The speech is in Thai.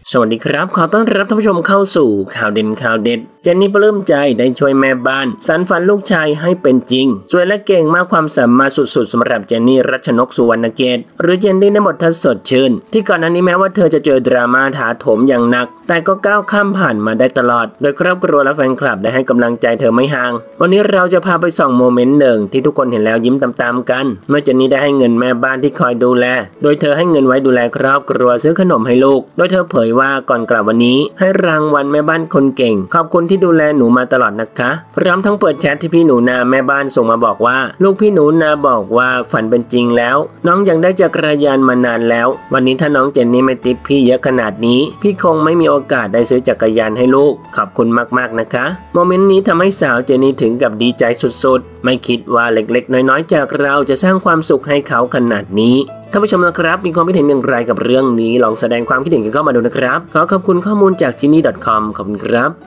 สวัสดีครับขอต้อนรับท่านผู้ชมเข้าสู่ข่าวเด่นข่าวเด็ดเจนนี่ปลื้มใจได้ช่วยแม่บ้านสานฝันลูกชายให้เป็นจริงสวยและเก่งมากความสามารถสุดๆสำหรับเจนนี่รัชนกสุวรรณเกตหรือเจนนี่ในบททัศน์สดชื่นที่ก่อนหน้านี้แม้ว่าเธอจะเจอดราม่าถาโถมอย่างหนักแต่ก็ก้าวข้ามผ่านมาได้ตลอดโดยครอบครัวและแฟนคลับได้ให้กำลังใจเธอไม่ห่างวันนี้เราจะพาไปส่องโมเมนต์หนึ่งที่ทุกคนเห็นแล้วยิ้มตามๆกันเมื่อเจนนี่ได้ให้เงินแม่บ้านที่คอยดูแลโดยเธอให้เงินไว้ดูแลครอบครัวซื้อขนมให้ลูกโดยเธอเผยว่าก่อนกลับวันนี้ให้รางวัลแม่บ้านคนเก่งขอบคุณที่ดูแลหนูมาตลอดนะคะพร้อมทั้งเปิดแชทที่พี่หนูนาแม่บ้านส่งมาบอกว่าลูกพี่หนูนาบอกว่าฝันเป็นจริงแล้วน้องยังได้จักรยานมานานแล้ววันนี้ถ้าน้องเจนนี่ไม่ติปพี่เยอะขนาดนี้พี่คงไม่มีโอกาสได้ซื้อจักรยานให้ลูกขอบคุณมากๆนะคะโมเมนต์นี้ทำให้สาวเจนนี่ถึงกับดีใจสุดๆไม่คิดว่าเล็กๆน้อยๆจากเราจะสร้างความสุขให้เขาขนาดนี้ท่านผู้ชมนะครับมีความคิดเห็นอย่างไรกับเรื่องนี้ลองแสดงความคิดเห็นกันเข้ามาดูนะครับขอขอบคุณข้อมูลจาก genie.com ขอบคุณครับ